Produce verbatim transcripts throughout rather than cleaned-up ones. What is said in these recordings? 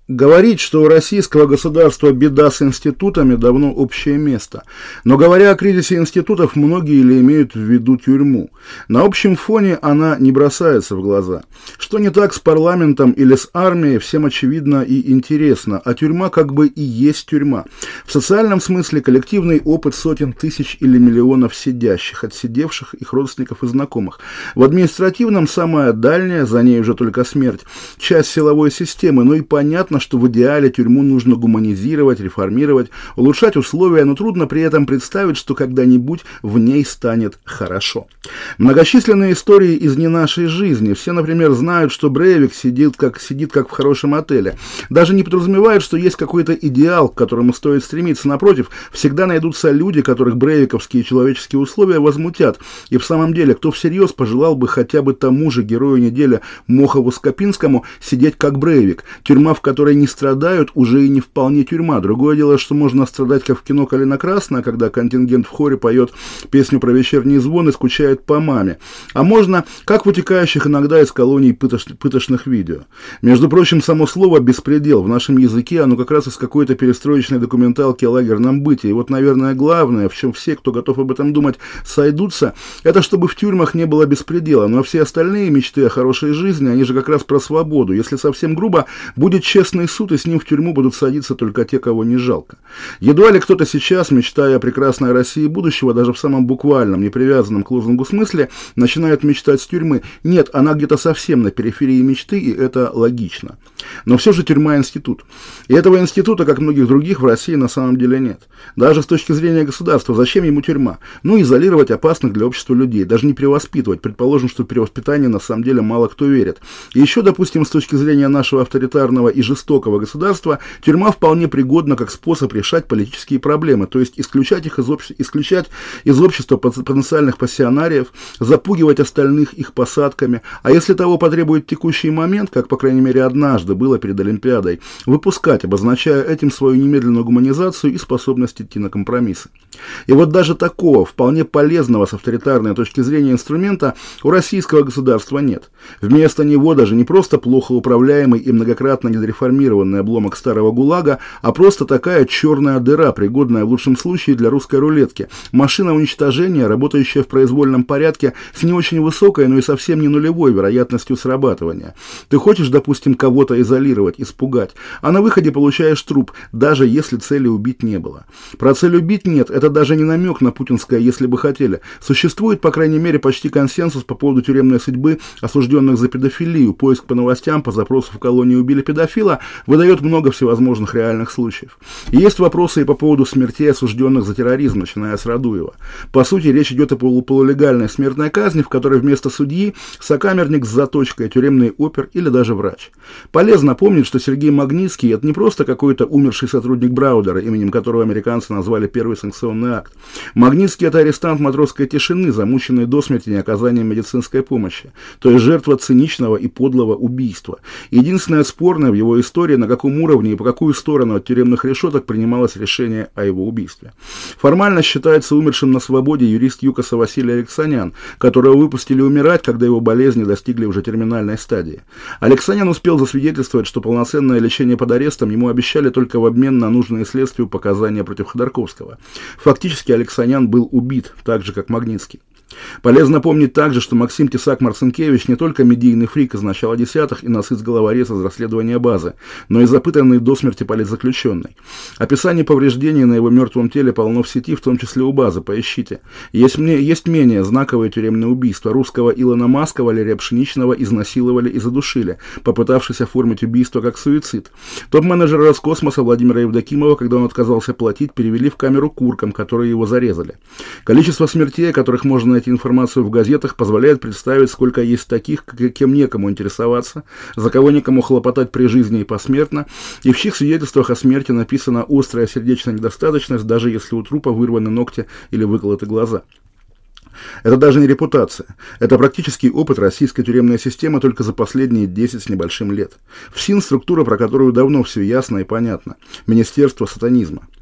Говорить, что у российского государства беда с институтами, давно общее место. Но говоря о кризисе институтов, многие ли имеют в виду тюрьму. На общем фоне она не бросается в глаза. Что не так с парламентом или с армией, всем очевидно и интересно, а тюрьма как бы и есть тюрьма. В социальном смысле коллективный опыт сотен тысяч или миллионов сидящих, отсидевших, их родственников и знакомых. В административном самая дальняя, за ней уже только смерть, часть силовой системы, но и понятно, что в идеале тюрьму нужно гуманизировать, реформировать, улучшать условия, но трудно при этом представить, что когда-нибудь в ней станет хорошо. Многочисленные истории из не нашей жизни. Все, например, знают, что Брейвик сидит как, сидит как в хорошем отеле. Даже не подразумевают, что есть какой-то идеал, к которому стоит стремиться. Напротив, всегда найдутся люди, которых брейвиковские человеческие условия возмутят. И в самом деле, кто всерьез пожелал бы хотя бы тому же герою недели Мохову Скопинскому сидеть как Брейвик? Тюрьма, в которой не страдают, уже и не вполне тюрьма. Другое дело, что можно страдать, как в кино «Калина красная», когда контингент в хоре поет песню про вечерний звон и скучает по маме. А можно, как в утекающих иногда из колоний пытош... пытошных видео. Между прочим, само слово «беспредел» в нашем языке, оно как раз из какой-то перестроечной документалки о лагерном быте. И вот, наверное, главное, в чем все, кто готов об этом думать, сойдутся, это чтобы в тюрьмах не было беспредела. Но все остальные мечты о хорошей жизни, они же как раз про свободу. Если совсем грубо, будет честный суд, и с ним в тюрьму будут садиться только те, кого не жалко. Едва ли кто-то сейчас, мечтая о прекрасной России будущего, даже в самом буквальном, не привязанном к лозунгу смысле, начинает мечтать с тюрьмы. Нет, она где-то совсем на периферии мечты, и это логично. Но все же тюрьма — институт. И этого института, как многих других, в России на самом деле нет. Даже с точки зрения государства, зачем ему тюрьма? Ну, изолировать опасных для общества людей, даже не перевоспитывать. Предположим, что в перевоспитание на самом деле мало кто верит. И еще, допустим, с точки зрения нашего авторитарного и жестокого государства, тюрьма вполне пригодна как способ решать политические проблемы, то есть исключать их из, обще... исключать из общества потенциальных пассионариев, запугивать остальных их посадками, а если того потребует текущий момент, как, по крайней мере, однажды было перед Олимпиадой, выпускать, обозначая этим свою немедленную гуманизацию и способность идти на компромиссы. И вот даже такого, вполне полезного с авторитарной точки зрения инструмента у российского государства нет. Вместо него даже не просто плохо управляемый и многократно недореформированный обломок старого ГУЛАГа, а просто такая черная дыра, пригодная в лучшем случае для русской рулетки. Машина уничтожения, работающая в произвольном порядке с не очень высокой, но и совсем не нулевой вероятностью срабатывания. Ты хочешь, допустим, кого-то изолировать, испугать, а на выходе получаешь труп, даже если цели убить не было. Про цель убить нет, это даже не намек на путинское «если бы хотели». Существует, по крайней мере, почти консенсус по поводу тюремной судьбы осужденных за педофилию. Поиск по новостям, по запросу в колонии убили педофила выдает много всевозможных реальных случаев. И есть вопросы и по поводу смертей осужденных за терроризм, начиная с Радуева. По сути, речь идет о полулегальной смертной казни, в которой вместо судьи сокамерник с заточкой, тюремный опер или даже врач. Полезно помнить, что Сергей Магнитский – это не просто какой-то умерший сотрудник Браудера, именем которого американцы назвали первый санкционный акт. Магнитский – это арестант матросской тишины, замученный до смерти неоказанием медицинской помощи, то есть жертва циничного и подлого убийства. Единственное спорное в его истории, на каком уровне и по какую сторону от тюремных решеток принималось решение о его убийстве. Формально считается умершим на свободе юрист ЮКОСа Василий Алексанян, которого выпустили умирать, когда его болезни достигли уже терминальной стадии. Алексанян успел засвидетельствовать, что полноценное лечение под арестом ему обещали только в обмен на нужные следствию показания против Ходорковского. Фактически Алексанян был убит, так же как Магнитский. Полезно помнить также, что Максим Тесак-Марцинкевич не только медийный фрик из начала десятых и насыц-головорез из расследования базы, но и запытанный до смерти политзаключенный. Описаний повреждений на его мертвом теле полно в сети, в том числе у базы, поищите. Есть, мне, есть менее знаковые тюремные убийства. Русского Илона Маска, Валерия Пшеничного изнасиловали и задушили, попытавшись оформить убийство как суицид. Топ-менеджера Роскосмоса Владимира Евдокимова, когда он отказался платить, перевели в камеру куркам, которые его зарезали. Количество смертей, о которых можно найти информацию в газетах, позволяет представить, сколько есть таких, кем некому интересоваться, за кого некому хлопотать при жизни и посмертно, и в чьих свидетельствах о смерти написана острая сердечная недостаточность, даже если у трупа вырваны ногти или выколоты глаза. Это даже не репутация. Это практический опыт российской тюремной системы только за последние десять с небольшим лет. ФСИН – структура, про которую давно все ясно и понятно. Министерство сатанизма.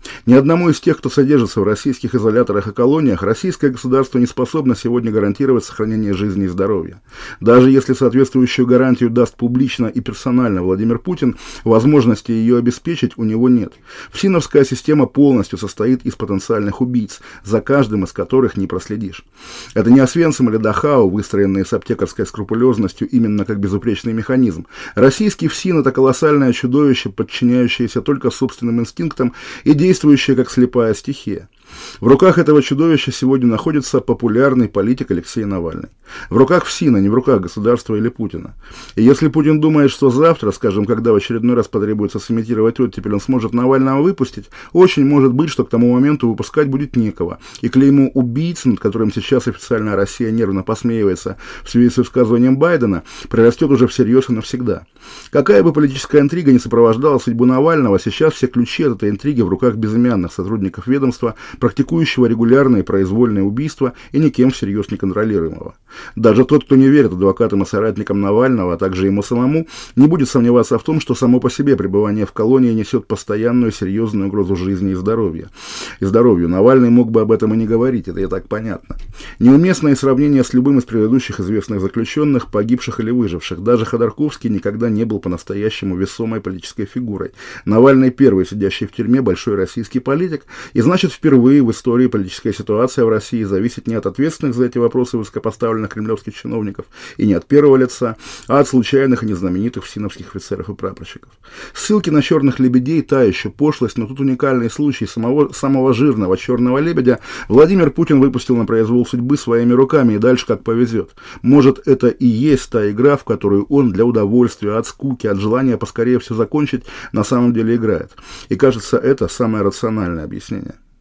Ни одному из тех, кто содержится в российских изоляторах и колониях, российское государство не способно сегодня гарантировать сохранение жизни и здоровья. Даже если соответствующую гарантию даст публично и персонально Владимир Путин, возможности ее обеспечить у него нет. ФСИНовская система полностью состоит из потенциальных убийц, за каждым из которых не проследишь. Это не Освенцим или Дахау, выстроенные с аптекарской скрупулезностью именно как безупречный механизм. Российский ФСИН – это колоссальное чудовище, подчиняющееся только собственным инстинктам и действующее как слепая стихия. В руках этого чудовища сегодня находится популярный политик Алексей Навальный. В руках ФСИНа, не в руках государства или Путина. И если Путин думает, что завтра, скажем, когда в очередной раз потребуется сымитировать оттепель, он сможет Навального выпустить, очень может быть, что к тому моменту выпускать будет некого. И клеймо убийцы, над которым сейчас официальная Россия нервно посмеивается в связи с высказыванием Байдена, прирастет уже всерьез и навсегда. Какая бы политическая интрига не сопровождала судьбу Навального, сейчас все ключи от этой интриги в руках безымянных сотрудников ведомства, практикующего регулярные произвольные убийства и никем всерьез не контролируемого. Даже тот, кто не верит адвокатам и соратникам Навального, а также ему самому, не будет сомневаться в том, что само по себе пребывание в колонии несет постоянную серьезную угрозу жизни и здоровья. И здоровью Навальный мог бы об этом и не говорить, это и так понятно. Неуместное сравнение с любым из предыдущих известных заключенных, погибших или выживших. Даже Ходорковский никогда не был по-настоящему весомой политической фигурой. Навальный первый сидящий в тюрьме большой российский политик, и значит впервые в истории политическая ситуация в России зависит не от ответственных за эти вопросы высокопоставленных кремлевских чиновников и не от первого лица, а от случайных и незнаменитых ФСИНовских офицеров и прапорщиков. Ссылки на черных лебедей – та еще пошлость, но тут уникальный случай самого, самого жирного черного лебедя Владимир Путин выпустил на произвол судьбы своими руками и дальше как повезет. Может, это и есть та игра, в которую он для удовольствия, от скуки, от желания поскорее все закончить на самом деле играет. И кажется, это самое рациональное объяснение.